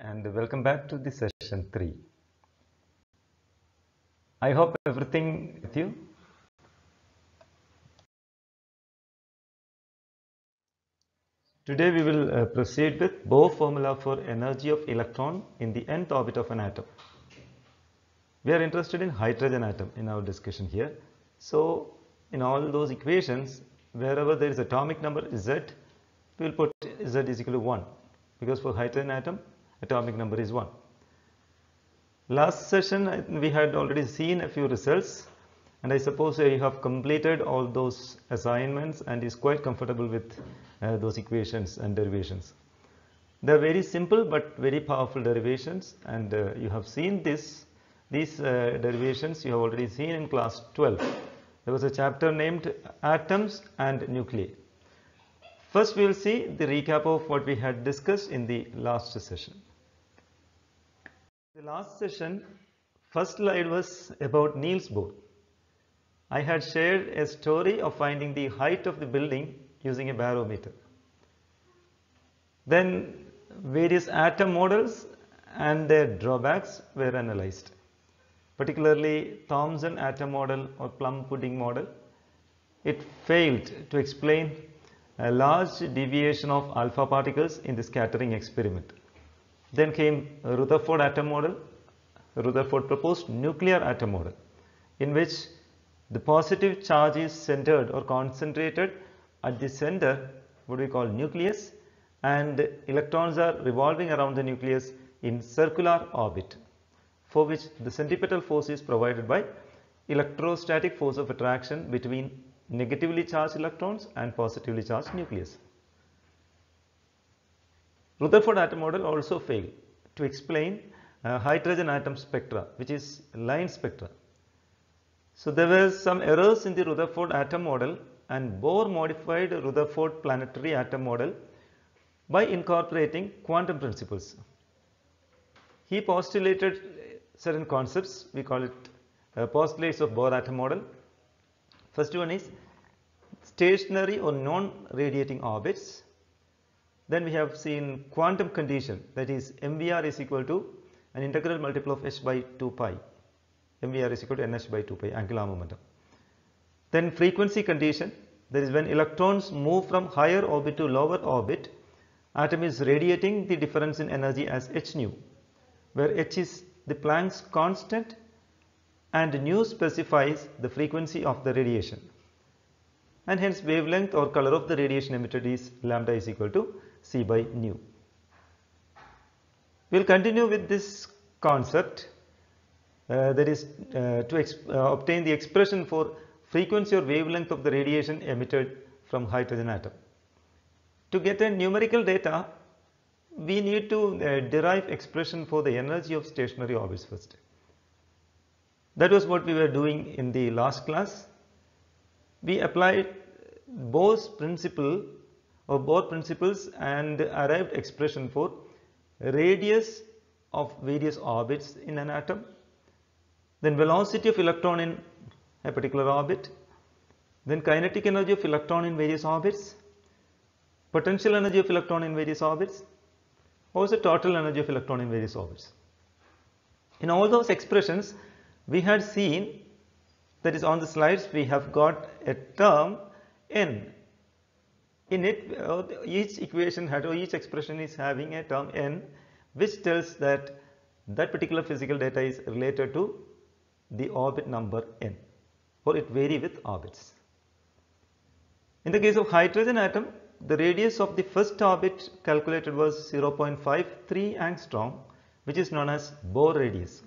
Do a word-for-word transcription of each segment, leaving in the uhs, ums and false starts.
and welcome back to the session three. I hope everything with you. Today we will uh, proceed with Bohr formula for energy of electron in the nth orbit of an atom. We are interested in hydrogen atom in our discussion here. So in all those equations, wherever there is atomic number Z, we will put Z is equal to one, because for hydrogen atom atomic number is one. Last session we had already seen a few results, and I suppose you have completed all those assignments and is quite comfortable with uh, those equations and derivations. They are very simple but very powerful derivations, and uh, you have seen this these uh, derivations you have already seen in class twelve. There was a chapter named Atoms and Nuclei. First we will see the recap of what we had discussed in the last session. The last session, first slide was about Niels Bohr. I had shared a story of finding the height of the building using a barometer. Then various atom models and their drawbacks were analyzed, particularly Thomson atom model or plum pudding model. It failed to explain a large deviation of alpha particles in the scattering experiment. Then came Rutherford atom model. Rutherford proposed nuclear atom model, in which the positive charge is centered or concentrated at the center, what we call nucleus, and electrons are revolving around the nucleus in circular orbit, for which the centripetal force is provided by electrostatic force of attraction between negatively charged electrons and positively charged nucleus. Rutherford atom model also failed to explain uh, hydrogen atom spectra, which is line spectra. So there were some errors in the Rutherford atom model, and Bohr modified Rutherford planetary atom model by incorporating quantum principles. He postulated certain concepts, we call it uh, postulates of Bohr atom model. First one is stationary or non-radiating orbits. Then we have seen quantum condition, that is M V R is equal to an integral multiple of h by two pi. M V R is equal to nh by two pi, angular momentum. Then frequency condition, that is when electrons move from higher orbit to lower orbit, atom is radiating the difference in energy as h nu, where h is the Planck's constant and nu specifies the frequency of the radiation, and hence wavelength or color of the radiation emitted is lambda is equal to c by nu. We will continue with this concept, uh, that is uh, to uh, obtain the expression for frequency or wavelength of the radiation emitted from hydrogen atom. To get a numerical data, we need to uh, derive expression for the energy of stationary orbits first. That was what we were doing in the last class. We applied Bohr's principle or Bohr principles and arrived expression for radius of various orbits in an atom, then velocity of electron in a particular orbit, then kinetic energy of electron in various orbits, potential energy of electron in various orbits, also total energy of electron in various orbits. In all those expressions, we had seen, that is on the slides, we have got a term n. In it, uh, each equation had or each expression is having a term n, which tells that that particular physical data is related to the orbit number n, or it vary with orbits. In the case of hydrogen atom, the radius of the first orbit calculated was zero point five three angstrom, which is known as Bohr radius.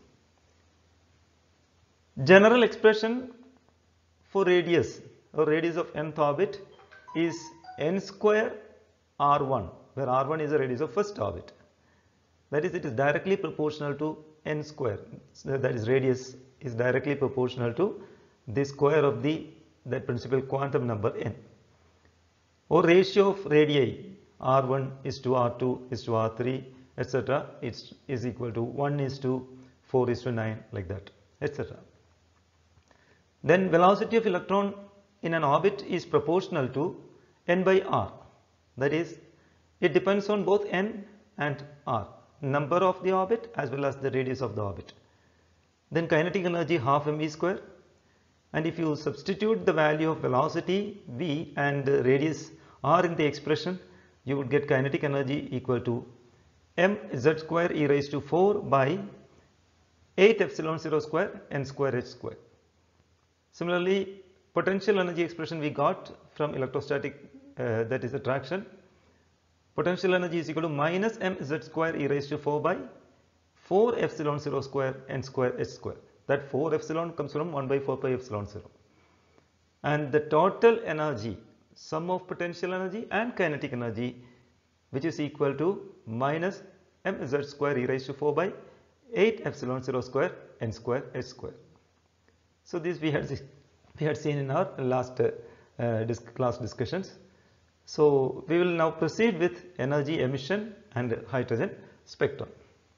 General expression for radius or radius of nth orbit is n square r one, where r one is the radius of first orbit. That is, it is directly proportional to n square. So that is, radius is directly proportional to the square of the that principal quantum number n. Or ratio of radii, r one is to r two is to r three, et cetera. It is equal to one is to four is to nine, like that, et cetera. Then velocity of electron in an orbit is proportional to n by r. That is, it depends on both n and r. number of the orbit as well as the radius of the orbit. Then kinetic energy half mv square, and if you substitute the value of velocity v and radius r in the expression, you would get kinetic energy equal to mz square e raised to four by eight epsilon zero square n square h square. Similarly, potential energy expression we got from electrostatic, uh, that is attraction. Potential energy is equal to minus mz square e raised to four by four epsilon zero square n square h square. That four epsilon comes from one by four pi epsilon zero. And the total energy, sum of potential energy and kinetic energy, which is equal to minus mz square e raised to four by eight epsilon zero square n square h square. So this we had we had seen in our last uh, uh, dis class discussions. So we will now proceed with energy emission and hydrogen spectrum.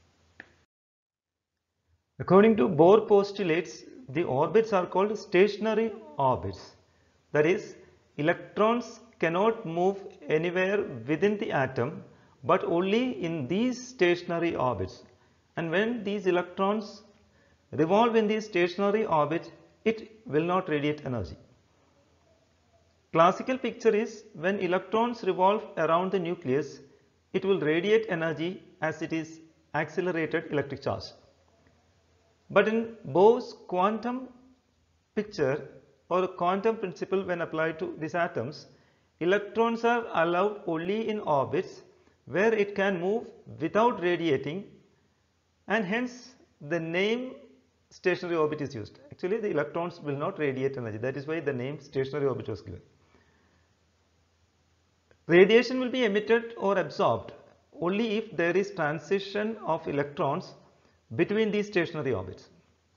According to Bohr postulates, the orbits are called stationary orbits. That is, electrons cannot move anywhere within the atom but only in these stationary orbits. And when these electrons revolve in these stationary orbits, it will not radiate energy. Classical picture is when electrons revolve around the nucleus, it will radiate energy as it is accelerated electric charge. But in Bohr's quantum picture or quantum principle, when applied to these atoms, electrons are allowed only in orbits where it can move without radiating, and hence the name stationary orbit is used. Actually, the electrons will not radiate energy. That is why the name stationary orbit was given. Radiation will be emitted or absorbed only if there is transition of electrons between these stationary orbits.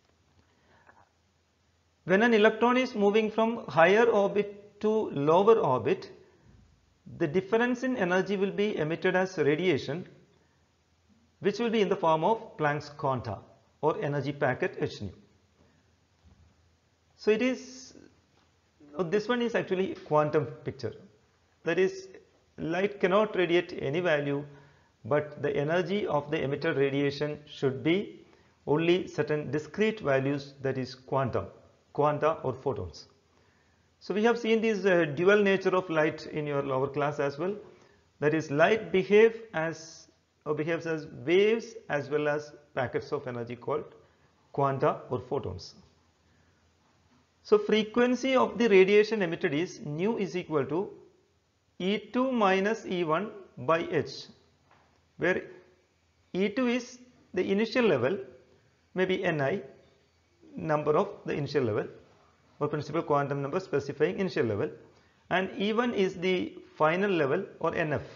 When an electron is moving from higher orbit to lower orbit, the difference in energy will be emitted as radiation, which will be in the form of Planck's quanta or energy packet h nu. So it is, this one is actually quantum picture. That is, light cannot radiate any value, but the energy of the emitted radiation should be only certain discrete values, that is quantum, quanta or photons. So we have seen this uh, dual nature of light in your lower class as well. That is, light behave as or behaves as waves as well as packets of energy called quanta or photons. So frequency of the radiation emitted is nu is equal to E two minus E one by h, where E two is the initial level, maybe Ni, number of the initial level or principal quantum number specifying initial level, and E one is the final level or N F,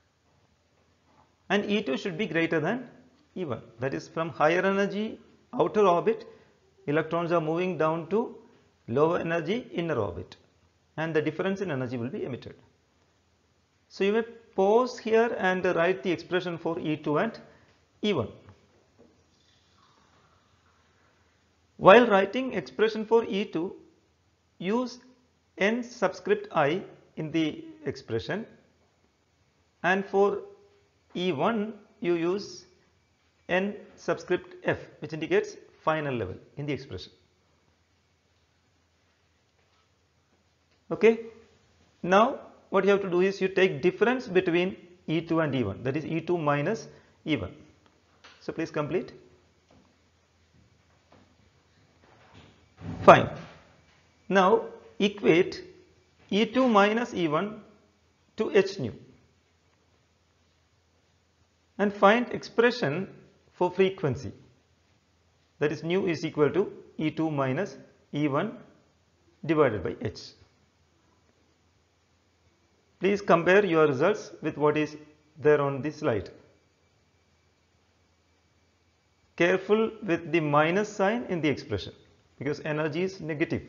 and E two should be greater than E one. That is, from higher energy outer orbit, electrons are moving down to lower energy inner orbit, and the difference in energy will be emitted. So you may pause here and write the expression for E two and E one. While writing expression for E two, use n subscript I in the expression, and for E one you use n subscript f, which indicates final level in the expression. Okay. Now what you have to do is you take difference between E two and E one, that is E two minus E one. So please complete. Fine. Now equate E two minus E one to h nu and find expression for frequency, that is nu is equal to E two minus E one divided by h. Please compare your results with what is there on this slide. Careful with the minus sign in the expression because energy is negative.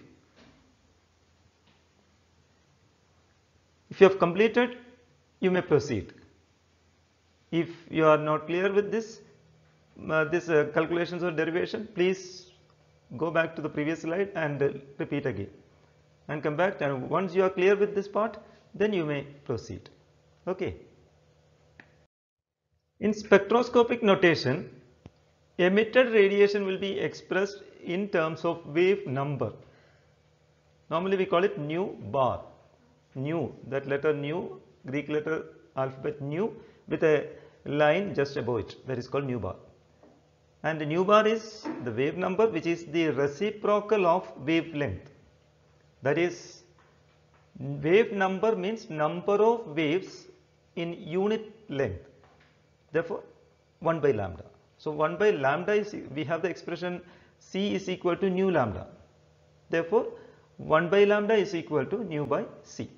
If you have completed, you may proceed. If you are not clear with this, uh, this uh, calculations or derivation, please go back to the previous slide and uh, repeat again and come back, and once you are clear with this part, then you may proceed. Okay. In spectroscopic notation, emitted radiation will be expressed in terms of wave number. Normally we call it nu bar. Nu, that letter nu, Greek letter alphabet nu with a line just above it, that is called nu bar. And nu bar is the wave number, which is the reciprocal of wavelength. That is, wave number means number of waves in unit length. Therefore, one by lambda. So, one by lambda is, we have the expression C is equal to nu lambda. Therefore, one by lambda is equal to nu by C.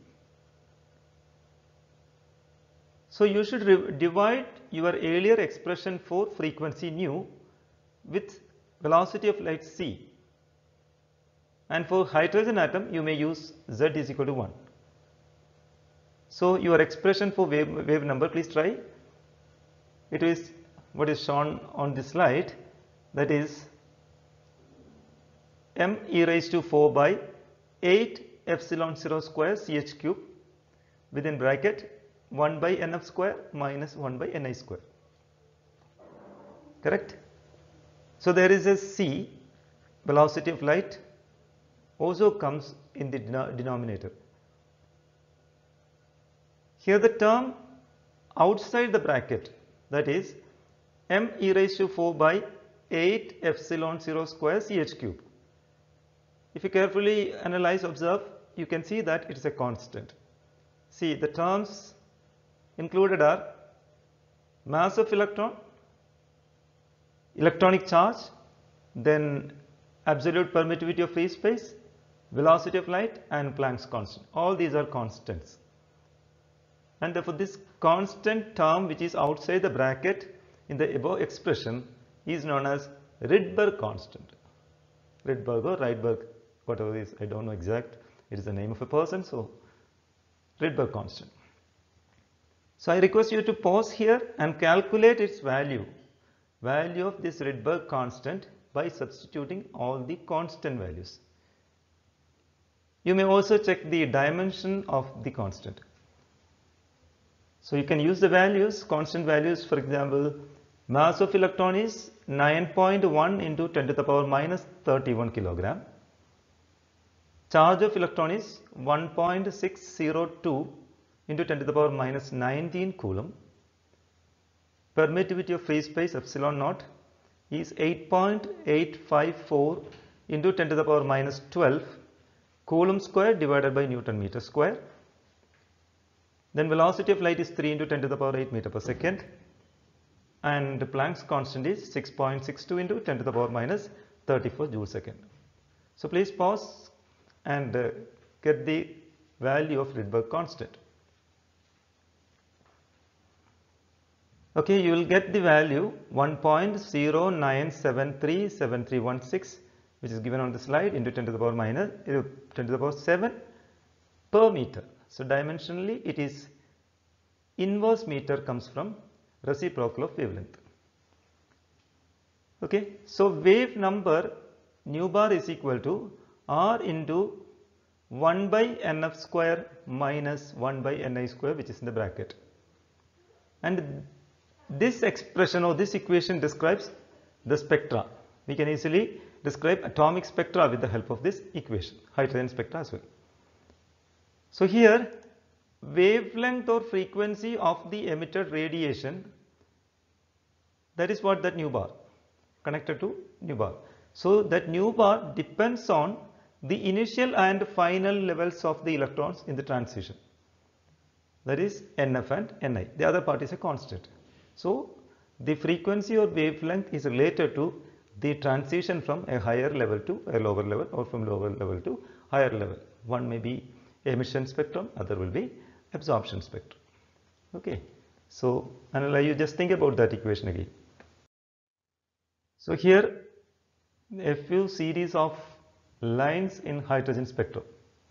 So, you should divide your earlier expression for frequency nu with velocity of light c, and for hydrogen atom you may use z is equal to one. So, your expression for wave, wave number, please try. It is what is shown on this slide, that is m e raised to four by eight epsilon zero square ch cube within bracket one by nf square minus one by ni square. Correct? So, there is a c, velocity of light, also comes in the denominator. Here the term outside the bracket, that is m e raised to four by eight epsilon zero square ch cube. If you carefully analyze, observe, you can see that it is a constant. See, the terms included are mass of electron, electronic charge, then absolute permittivity of free space, velocity of light, and Planck's constant. All these are constants. And therefore, this constant term which is outside the bracket in the above expression is known as Rydberg constant. Rydberg or Rydberg, whatever it is, I don't know exact. It is the name of a person, so Rydberg constant. So, I request you to pause here and calculate its value. Value of this Rydberg constant by substituting all the constant values. You may also check the dimension of the constant. So, you can use the values, constant values. For example, mass of electron is nine point one into ten to the power minus thirty-one kilogram. Charge of electron is one point six zero two into ten to the power minus nineteen coulomb. Permittivity of free space epsilon naught is eight point eight five four into ten to the power minus twelve coulomb square divided by Newton meter square. Then velocity of light is three into ten to the power eight meter per second, and Planck's constant is six point six two into ten to the power minus thirty-four joule second. So, please pause and uh, get the value of Rydberg constant. Okay, you will get the value one point zero nine seven three seven three one six, which is given on the slide, into ten to the power minus uh, ten to the power seven per meter. So, dimensionally it is inverse meter, comes from reciprocal of wavelength. Okay. So, wave number nu bar is equal to R into one by nf square minus one by ni square, which is in the bracket. And this expression or this equation describes the spectra. We can easily describe atomic spectra with the help of this equation, hydrogen spectra as well. So, here wavelength or frequency of the emitted radiation, that is what that nu bar, connected to nu bar. So, that nu bar depends on the initial and final levels of the electrons in the transition, that is nf and ni. The other part is a constant. So, the frequency or wavelength is related to the transition from a higher level to a lower level, or from lower level to higher level. One may be emission spectrum, other will be absorption spectrum. Okay. So, and you just think about that equation again. So, here a few series of lines in hydrogen spectrum.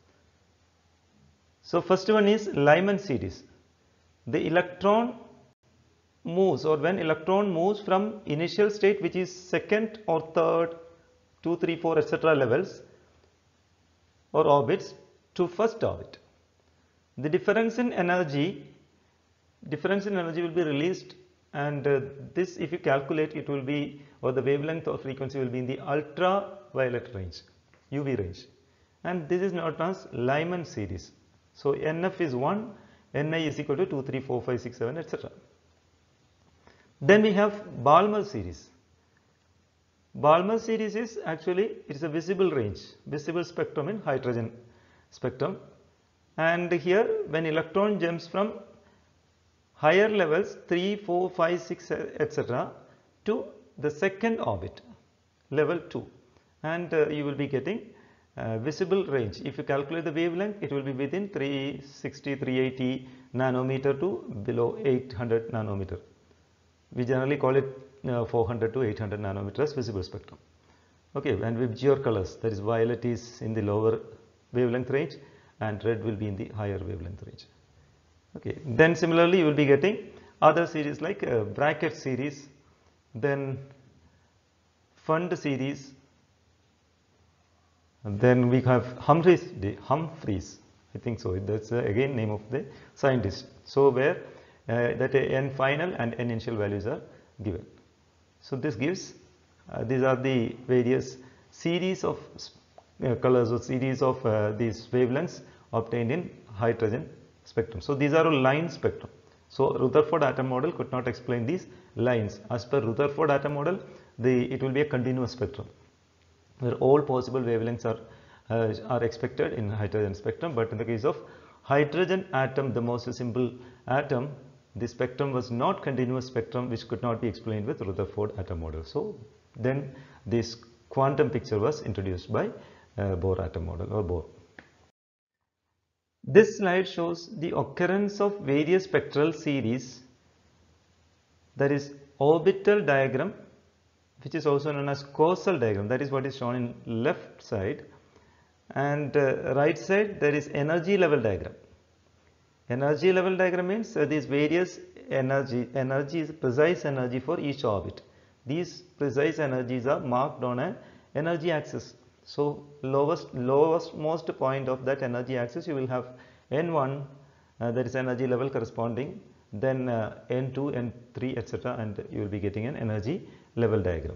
So, first one is Lyman series. The electron moves, or when electron moves from initial state, which is second or third, two, three, four, et cetera levels or orbits, to first orbit. The difference in energy, difference in energy will be released and uh, this, if you calculate, it will be, or the wavelength or frequency will be in the ultraviolet range, U V range, and this is known as Lyman series. So N F is one, N I is equal to two, three, four, five, six, seven, et cetera. Then we have Balmer series. Balmer series is actually, it is a visible range, visible spectrum in hydrogen spectrum, and here when electron jumps from higher levels three, four, five, six, et cetera to the second orbit, level two, and uh, you will be getting uh, visible range. If you calculate the wavelength, it will be within three sixty, three eighty nanometer to below eight hundred nanometer. We generally call it uh, four hundred to eight hundred nanometers visible spectrum. Okay, and with Gier colors, that is violet is in the lower wavelength range and red will be in the higher wavelength range. Okay, then similarly you will be getting other series like uh, bracket series, then Fund series, and then we have Humphreys, Humphreys, I think so, that's uh, again name of the scientist. So where uh, that uh, n final and n initial values are given. So this gives, uh, these are the various series of uh, colors or series of uh, these wavelengths obtained in hydrogen spectrum. So these are a line spectrum. So Rutherford atom model could not explain these lines. As per Rutherford atom model, the it will be a continuous spectrum where all possible wavelengths are uh, are expected in hydrogen spectrum. But in the case of hydrogen atom, the most simple atom, the spectrum was not continuous spectrum, which could not be explained with Rutherford atom model. So then this quantum picture was introduced by uh, Bohr atom model or Bohr. This slide shows the occurrence of various spectral series, that is orbital diagram, which is also known as causal diagram. That is what is shown in left side, and uh, right side there is energy level diagram. Energy level diagram means uh, these various energy, energy is precise energy for each orbit. These precise energies are marked on an energy axis. So lowest, lowest most point of that energy axis, you will have N one, uh, that is energy level corresponding, then uh, N two, N three, et cetera, and you will be getting an energy level diagram.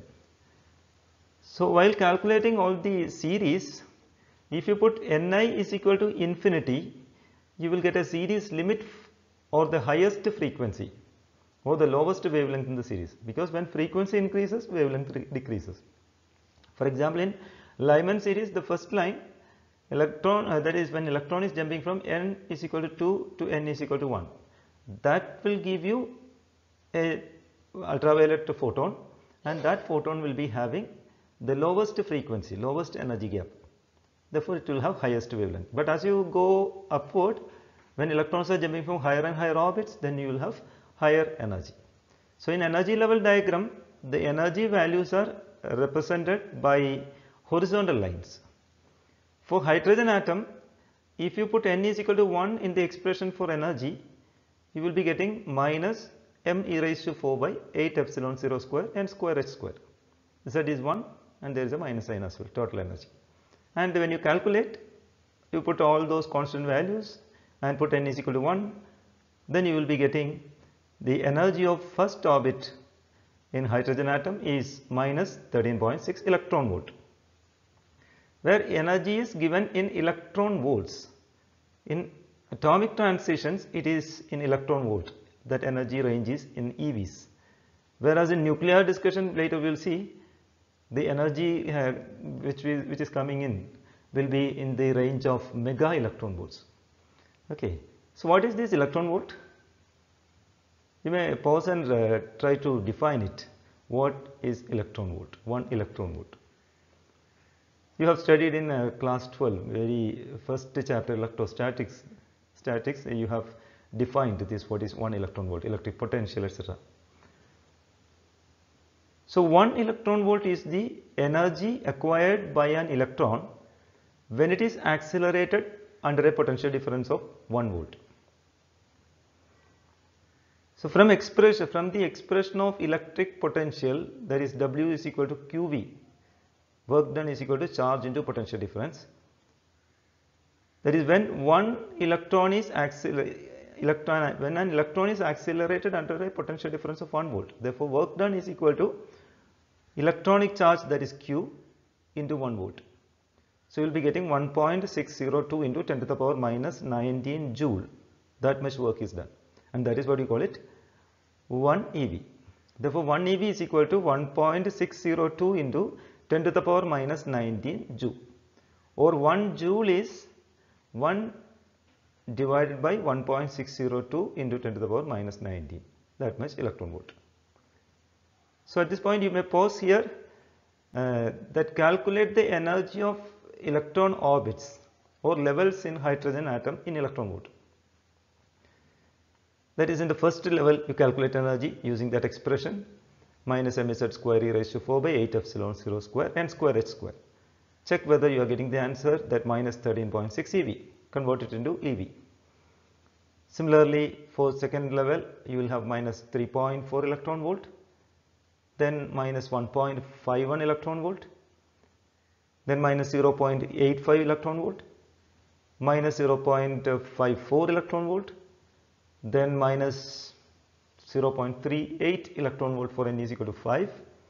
So while calculating all the series, if you put Ni is equal to infinity, you will get a series limit or the highest frequency or the lowest wavelength in the series, because when frequency increases, wavelength decreases. For example, in Lyman series, the first line, electron, uh, that is when electron is jumping from n is equal to two to n is equal to one, that will give you a ultraviolet photon, and that photon will be having the lowest frequency, lowest energy gap. Therefore, it will have highest wavelength. But as you go upward, when electrons are jumping from higher and higher orbits, then you will have higher energy. So in energy level diagram, the energy values are represented by horizontal lines. For hydrogen atom, if you put n is equal to one in the expression for energy, you will be getting minus m e raised to four by eight epsilon zero square n square h square. Z is one and there is a minus sign as well, total energy. And when you calculate, you put all those constant values and put n is equal to one, then you will be getting the energy of first orbit in hydrogen atom is minus thirteen point six electron volt, where energy is given in electron volts. In atomic transitions, it is in electron volt, that energy range is in E Vs, whereas in nuclear discussion later we will see the energy uh, which, we, which is coming in will be in the range of mega electron volts. Okay, so what is this electron volt? You may pause and uh, try to define it. What is electron volt? One electron volt. You have studied in uh, class twelve, very first chapter, electrostatics. Statics, you have defined this, what is one electron volt, electric potential, et cetera. So one electron volt is the energy acquired by an electron when it is accelerated under a potential difference of one volt. So from expression, from the expression of electric potential, that is W is equal to Q V, work done is equal to charge into potential difference. That is when one electron is electron, when an electron is accelerated under a potential difference of one volt. Therefore, work done is equal to electronic charge, that is Q, into one volt. So you will be getting one point six zero two into ten to the power minus nineteen joule. That much work is done, and that is what you call it one E V. Therefore, one E V is equal to one point six zero two into ten to the power minus nineteen joule, or one joule is one divided by one point six zero two into ten to the power minus nineteen, that much electron volt. So at this point you may pause here, uh, that calculate the energy of electron orbits or levels in hydrogen atom in electron volt. That is, in the first level you calculate energy using that expression, minus mz square e raised to four by eight epsilon zero square n square h square. Check whether you are getting the answer, that minus thirteen point six E V. Convert it into E V. Similarly, for second level you will have minus three point four electron volt, then minus one point five one electron volt, then minus zero point eight five electron volt, minus zero point five four electron volt, then minus zero point three eight electron volt for n is equal to five.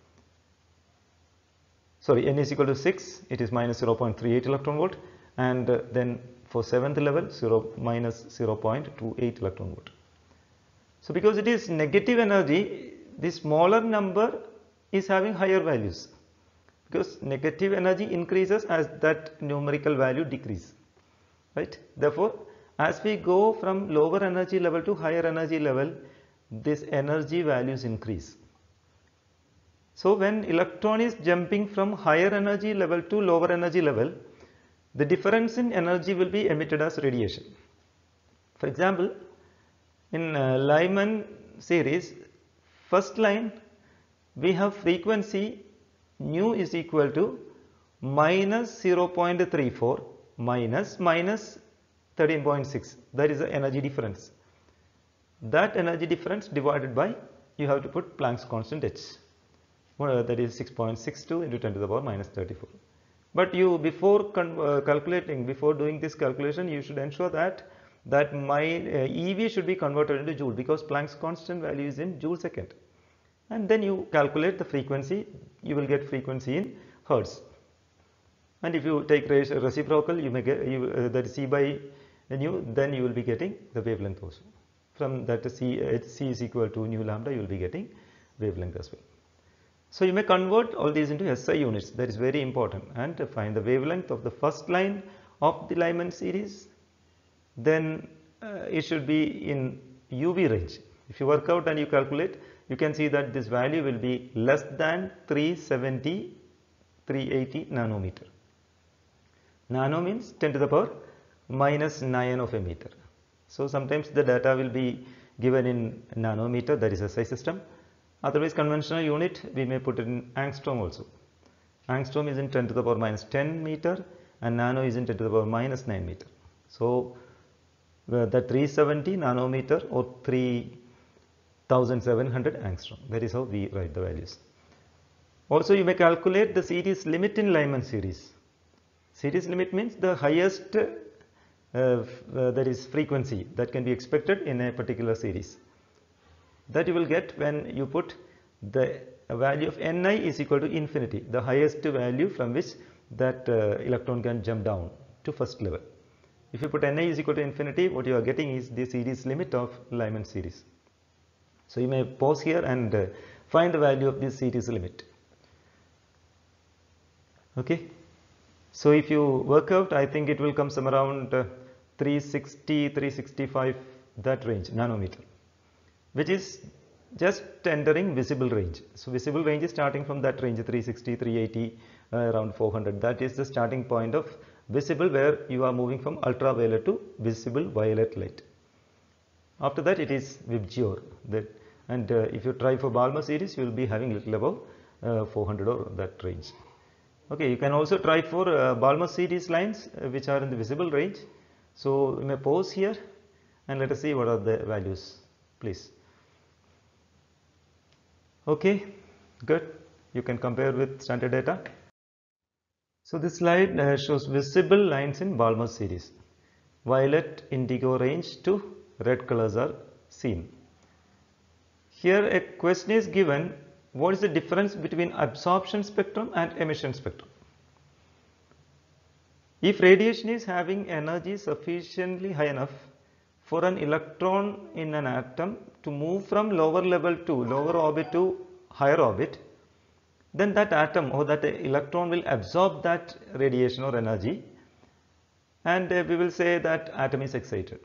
Sorry, n is equal to six, it is minus zero point three eight electron volt, and uh, then for seventh level zero minus zero point two eight electron volt. So because it is negative energy, the smaller number is having higher values, because negative energy increases as that numerical value decreases, right? Therefore, as we go from lower energy level to higher energy level, this energy values increase. So when electron is jumping from higher energy level to lower energy level, the difference in energy will be emitted as radiation. For example, in uh, Lyman series, first line we have frequency nu is equal to minus zero point three four minus minus thirteen point six. That is the energy difference. That energy difference divided by, you have to put Planck's constant h. Well, that is six point six two into ten to the power minus thirty-four. But you, before uh, calculating, before doing this calculation, you should ensure that that my uh, E V should be converted into joule, because Planck's constant value is in joule second. And then you calculate the frequency, you will get frequency in hertz. And if you take reciprocal, you may get you, uh, that is C by nu, then you will be getting the wavelength also. From that C, uh, C is equal to nu lambda, you will be getting wavelength as well. So you may convert all these into S I units, that is very important, and to find the wavelength of the first line of the Lyman series, then uh, it should be in U V range. If you work out and you calculate, you can see that this value will be less than three seventy, three eighty nanometer. Nano means ten to the power minus nine of a meter. So sometimes the data will be given in nanometer, that is S I system. Otherwise, conventional unit we may put it in angstrom also. Angstrom is in ten to the power minus ten meter, and nano is in ten to the power minus nine meter. So uh, the three seventy nanometer or three thousand seven hundred angstrom. That is how we write the values. Also, you may calculate the series limit in Lyman series. Series limit means the highest uh, uh, that is frequency that can be expected in a particular series. That you will get when you put the value of Ni is equal to infinity, the highest value from which that uh, electron can jump down to first level. If you put Ni is equal to infinity, what you are getting is the series limit of Lyman series. So you may pause here and uh, find the value of this series limit. Okay. So if you work out, I think it will come some around uh, three sixty, three sixty-five, that range, nanometer, which is just entering visible range. So visible range is starting from that range, three sixty, three eighty, uh, around four hundred. That is the starting point of visible, where you are moving from ultraviolet to visible violet light. After that it is VIBGYOR. That, and uh, if you try for Balmer series, you will be having little above uh, four hundred or that range. Okay, you can also try for uh, Balmer series lines uh, which are in the visible range. So you may pause here and let us see what are the values, please. Okay, good. You can compare with standard data. So this slide uh, shows visible lines in Balmer series. Violet indigo range to red colors are seen. Here a question is given, what is the difference between absorption spectrum and emission spectrum? If radiation is having energy sufficiently high enough for an electron in an atom to move from lower level to lower orbit to higher orbit, then that atom or that electron will absorb that radiation or energy, and uh, we will say that atom is excited.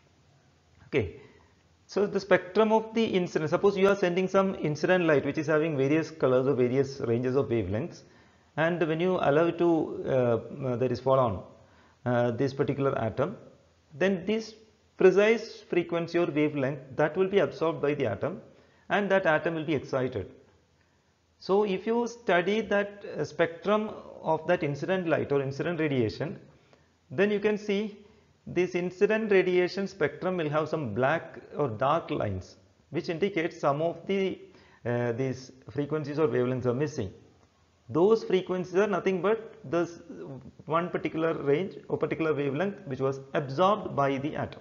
Okay. So the spectrum of the incident, suppose you are sending some incident light which is having various colors or various ranges of wavelengths, and when you allow it to uh, that is fall on uh, this particular atom, then this precise frequency or wavelength that will be absorbed by the atom, and that atom will be excited. So if you study that uh, spectrum of that incident light or incident radiation, then you can see this incident radiation spectrum will have some black or dark lines which indicates some of the uh, these frequencies or wavelengths are missing. Those frequencies are nothing but this one particular range or particular wavelength which was absorbed by the atom.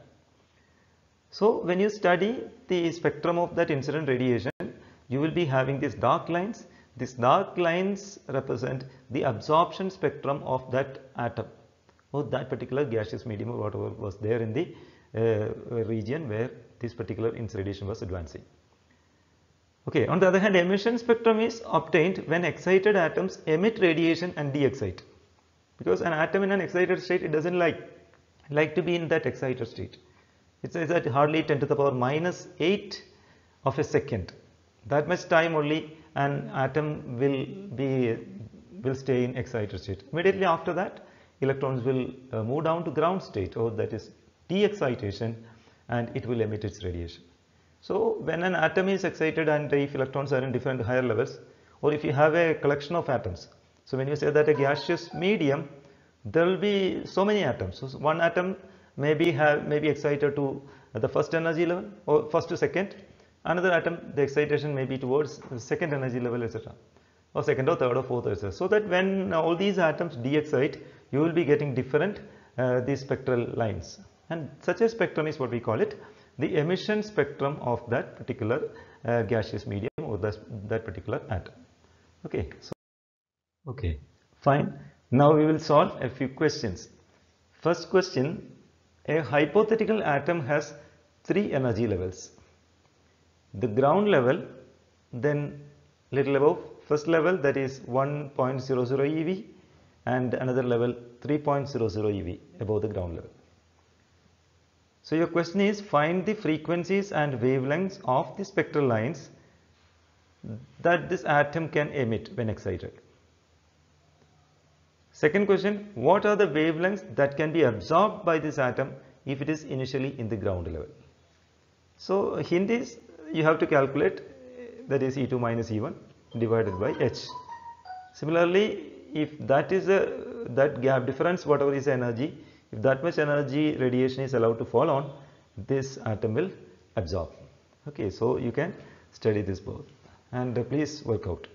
So when you study the spectrum of that incident radiation, you will be having these dark lines. These dark lines represent the absorption spectrum of that atom or that particular gaseous medium or whatever was there in the uh, region where this particular radiation was advancing. Okay, on the other hand, emission spectrum is obtained when excited atoms emit radiation and de-excite, because an atom in an excited state, it doesn't like like to be in that excited state. It says that hardly ten to the power minus eight of a second. That much time only an atom will be will stay in excited state. Immediately after that, electrons will uh, move down to ground state, or that is de-excitation, and it will emit its radiation. So when an atom is excited and if electrons are in different higher levels, or if you have a collection of atoms, so when you say that a gaseous medium, there will be so many atoms. So one atom may be have may be excited to the first energy level or first to second. Another atom, the excitation may be towards the second energy level, et cetera, or second or third or fourth, et cetera. So that when all these atoms de-excite, you will be getting different uh, these spectral lines, and such a spectrum is what we call it the emission spectrum of that particular uh, gaseous medium or that, that particular atom. Okay, so okay, fine. Now we will solve a few questions. First question, a hypothetical atom has three energy levels. The ground level, then little above first level, that is one point zero zero E V, and another level three point zero zero E V above the ground level. So your question is, find the frequencies and wavelengths of the spectral lines that this atom can emit when excited. Second question, what are the wavelengths that can be absorbed by this atom if it is initially in the ground level? So hint is, you have to calculate, that is E two minus E one divided by H. Similarly, if that is a that gap difference, whatever is energy, if that much energy radiation is allowed to fall on, this atom will absorb. Okay, so you can study this both, and uh, please work out.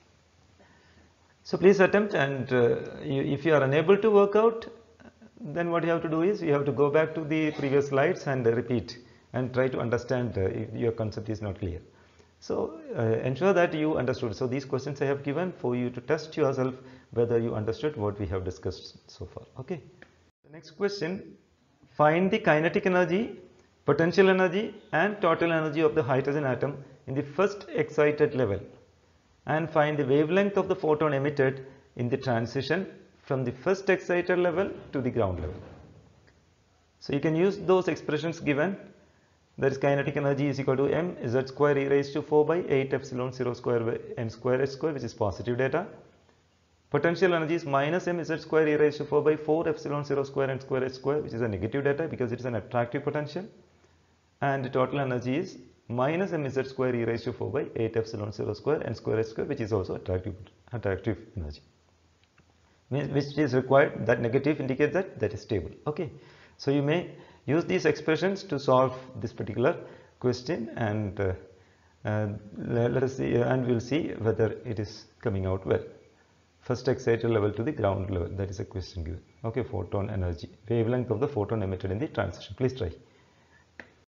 So please attempt, and uh, you, if you are unable to work out, then what you have to do is you have to go back to the previous slides and uh, repeat and try to understand uh, if your concept is not clear. So uh, ensure that you understood. So these questions I have given for you to test yourself whether you understood what we have discussed so far. Okay. The next question, find the kinetic energy, potential energy and total energy of the hydrogen atom in the first excited level, and find the wavelength of the photon emitted in the transition from the first excited level to the ground level. So you can use those expressions given. That is, kinetic energy is equal to m z square e raised to four by eight epsilon zero square by m square h square, which is positive data. Potential energy is minus m z square e raised to four by four epsilon zero square n square h square, which is a negative data because it is an attractive potential. And the total energy is minus m z square e raised to four by eight epsilon zero square n square h square, which is also attractive attractive energy, which is required. That negative indicates that that is stable. Okay, so you may use these expressions to solve this particular question, and uh, uh, let us see, uh, and we'll see whether it is coming out well. First excited level to the ground level, that is a question given. Okay, photon energy, wavelength of the photon emitted in the transition. Please try.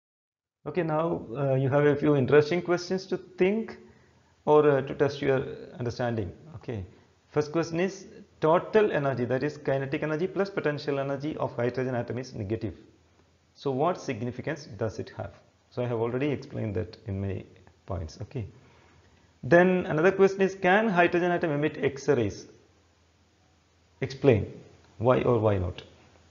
Okay, now uh, you have a few interesting questions to think or uh, to test your understanding. Okay, first question is total energy, that is kinetic energy plus potential energy of hydrogen atom is negative. So what significance does it have? So I have already explained that in my points. Okay. Then another question is, can hydrogen atom emit X-rays? Explain why or why not.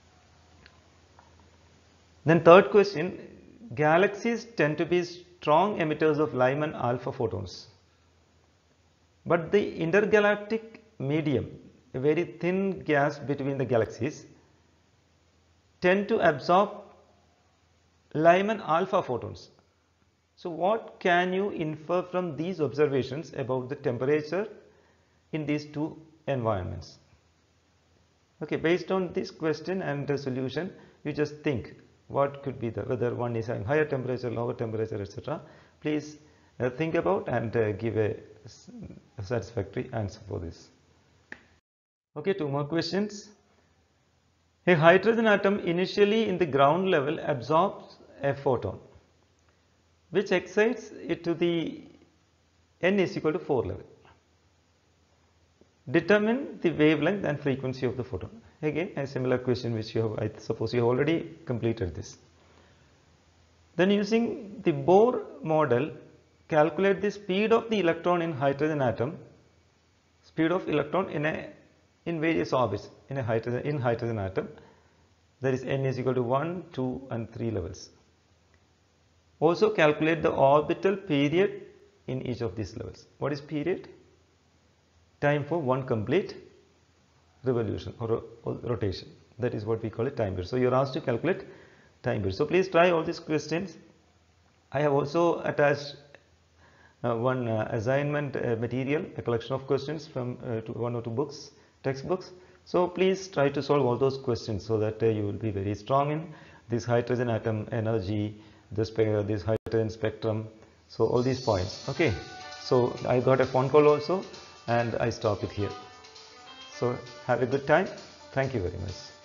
Then third question, galaxies tend to be strong emitters of Lyman alpha photons. But the intergalactic medium, a very thin gas between the galaxies, tend to absorb Lyman alpha photons. So what can you infer from these observations about the temperature in these two environments? Okay, based on this question and the solution, you just think what could be the, whether one is having higher temperature, lower temperature, et cetera. Please uh, think about and uh, give a, a satisfactory answer for this. Okay, two more questions. A hydrogen atom initially in the ground level absorbs a photon, which excites it to the n is equal to four level. Determine the wavelength and frequency of the photon. Again, a similar question which you have, I suppose you have already completed this. Then using the Bohr model, calculate the speed of the electron in hydrogen atom, speed of electron in a in various orbits in a hydrogen in hydrogen atom, that is n is equal to one, two and three levels. Also calculate the orbital period in each of these levels. What is period? Time for one complete revolution or rotation. That is what we call a time period. So you are asked to calculate time period. So please try all these questions. I have also attached uh, one uh, assignment uh, material, a collection of questions from uh, two, one or two books, textbooks. So please try to solve all those questions so that uh, you will be very strong in this hydrogen atom energy, this, uh, this hydrogen spectrum. So all these points. Okay. So I got a phone call also and I stop it here. So have a good time. Thank you very much.